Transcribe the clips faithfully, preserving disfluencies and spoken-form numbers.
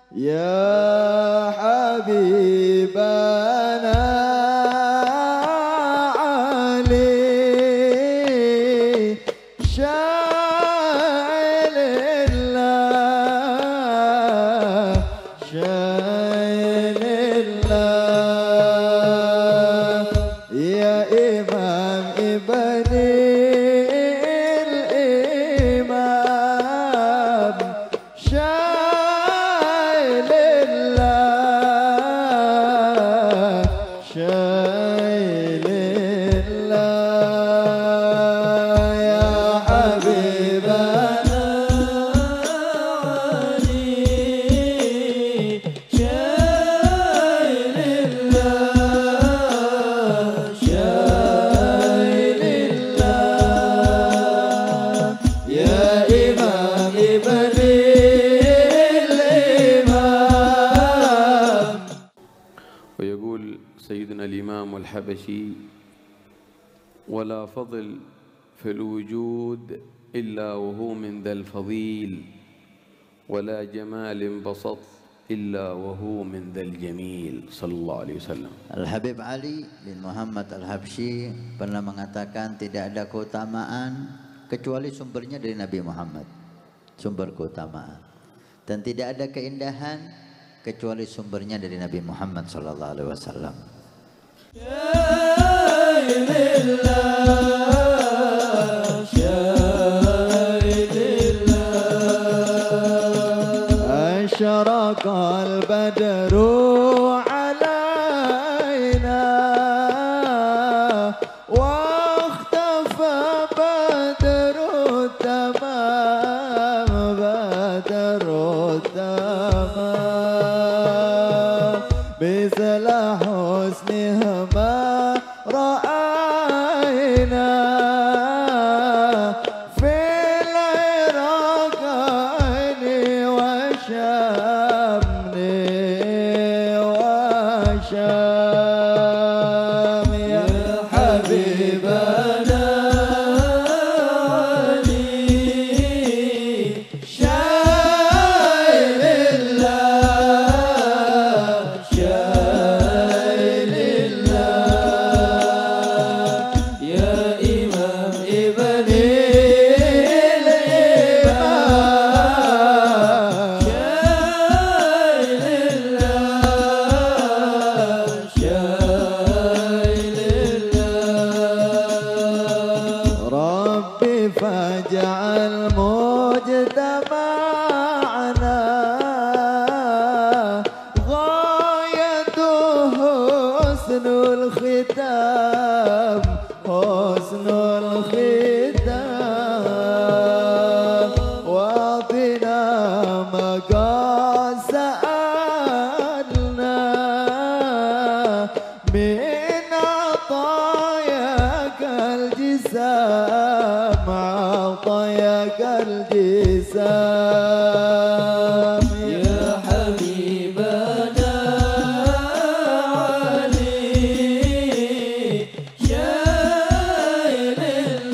يا حبيبنا علي شاعل الله شاعل الله يا إمام ابني الإمام شاعل الله شاعل الله يا حبيبنا علي شاعل الله شاعل الله يا إمام ابني الإمام. ويقول سيدنا الإمام الحبشي: ولا فضل في الوجود إلا وهو من ذا الفضيل، ولا جمال بسط إلا وهو من ذا الجميل، صلى الله عليه وسلم. Al-Habib Ali bin Muhammad Al-Habsyi pernah mengatakan tidak ada keutamaan kecuali sumbernya dari Nabi Muhammad, sumber keutamaan, dan tidak ada keindahan kecuali sumbernya dari Nabi Muhammad sallallahu alaihi wasallam. أشرق البدر علينا واختفى بدر التمام بدر التمام مثل حسنها ما رأينا في العراقين وشام وشام يا حبيبنا علي شاعل الله شاعل الله يا إمام ابني الإمام شاعل الله شاعل الله ربي فاجعل مجتمعنا غايته حسن الختام حسن الختام واعطنا مقاصدنا من عطاياك الجسام عطاياك الجسام يا حبيبنا علي شاعل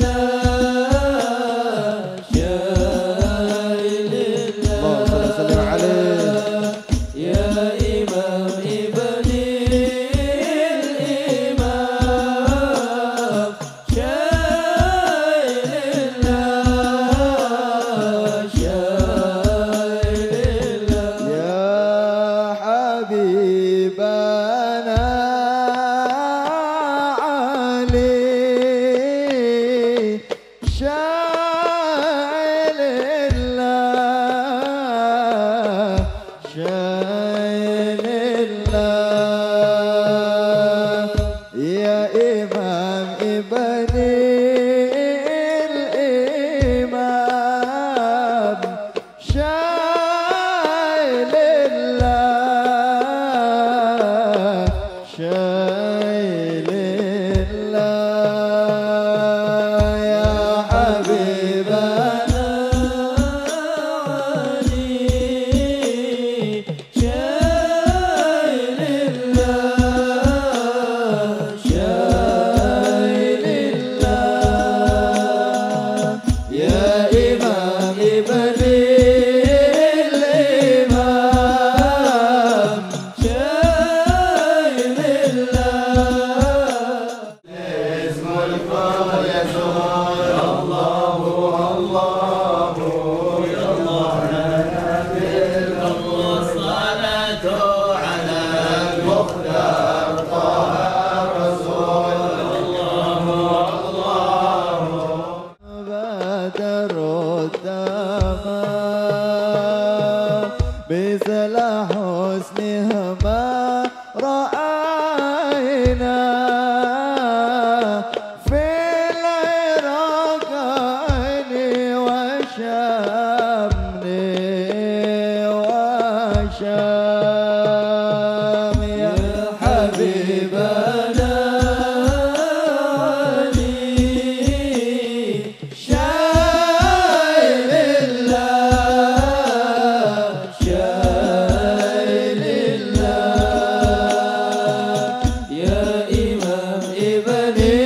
الله شاعل الله اللهم صل وسلم عليه يا إمام ابني الإمام شاعل الله شاعل مثل حسنها ما رأينا في العراقين وشام وشام يا حبيبنا Ibni